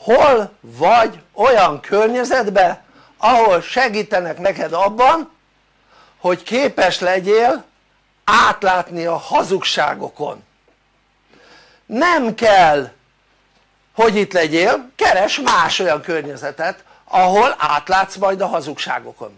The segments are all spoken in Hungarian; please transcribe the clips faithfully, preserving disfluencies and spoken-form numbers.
hol vagy olyan környezetben ahol segítenek neked abban hogy képes legyél átlátni a hazugságokon. Nem kell hogy itt legyél, keres más olyan környezetet ahol átlátsz majd a hazugságokon.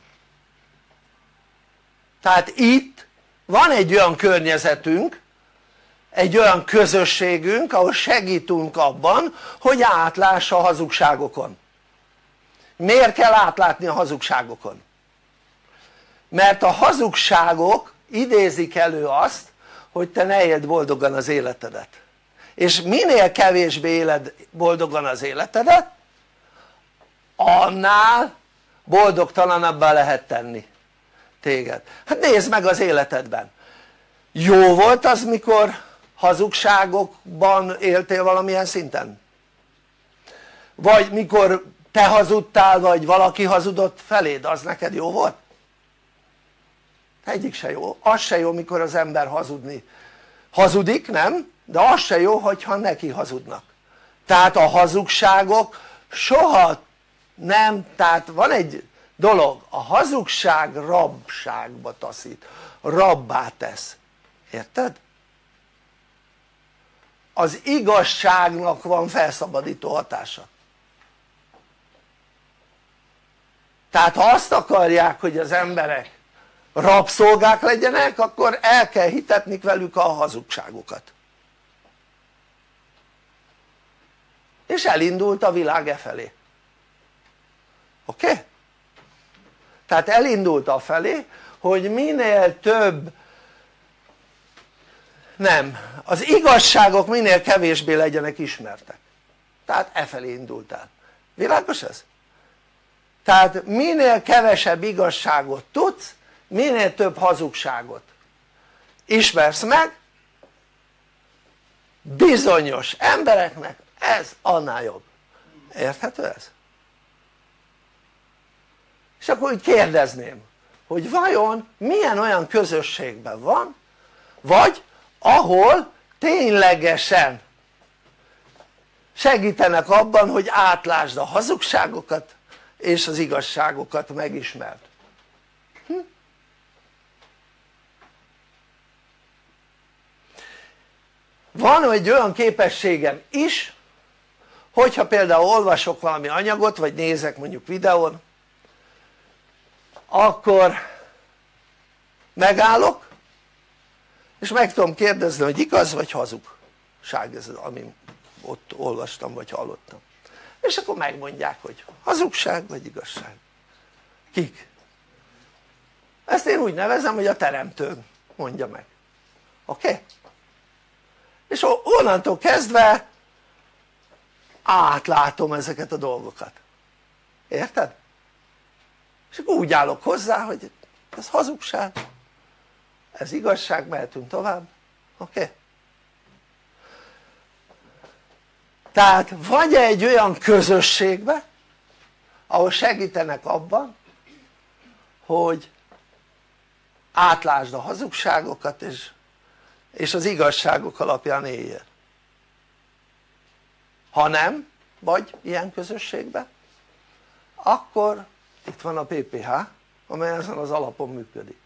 Tehát itt van egy olyan környezetünk, egy olyan közösségünk ahol segítünk abban hogy átláss a hazugságokon. Miért kell átlátni a hazugságokon? Mert a hazugságok idézik elő azt hogy te ne éld boldogan az életedet, és minél kevésbé éled boldogan az életedet annál boldogtalanabbá lehet tenni téged. Hát nézd meg az életedben, jó volt az mikor hazugságokban éltél valamilyen szinten? Vagy mikor te hazudtál vagy valaki hazudott feléd, az neked jó volt? Egyik se jó, az se jó mikor az ember hazudni hazudik, nem? De az se jó hogyha neki hazudnak. Tehát a hazugságok soha nem, tehát van egy dolog, a hazugság rabságba taszít, rabbá tesz, érted? Az igazságnak van felszabadító hatása. Tehát ha azt akarják hogy az emberek rabszolgák legyenek akkor el kell hitetni velük a hazugságokat, és elindult a világ e felé, oké? Okay? Tehát elindult a felé hogy minél több, nem, az igazságok minél kevésbé legyenek ismertek, tehát e felé indult el, világos ez? Tehát minél kevesebb igazságot tudsz, minél több hazugságot ismersz meg, bizonyos embereknek ez annál jobb, érthető ez? És akkor úgy kérdezném hogy vajon milyen olyan közösségben van vagy ahol ténylegesen segítenek abban hogy átlásd a hazugságokat és az igazságokat megismerd. Hm? Van egy olyan képességem is hogyha például olvasok valami anyagot vagy nézek mondjuk videón akkor megállok és meg tudom kérdezni hogy igaz vagy hazugság ez amit ott olvastam vagy hallottam, és akkor megmondják hogy hazugság vagy igazság. Kik? Ezt én úgy nevezem hogy a teremtő mondja meg, oké? Okay? És onnantól kezdve átlátom ezeket a dolgokat, érted? És akkor úgy állok hozzá hogy ez hazugság, ez igazság, mehetünk tovább, oké? Okay? Tehát vagy egy olyan közösségbe ahol segítenek abban hogy átlásd a hazugságokat és, és az igazságok alapján éljél, ha nem vagy ilyen közösségben akkor itt van a pé pé há amely ezen az alapon működik.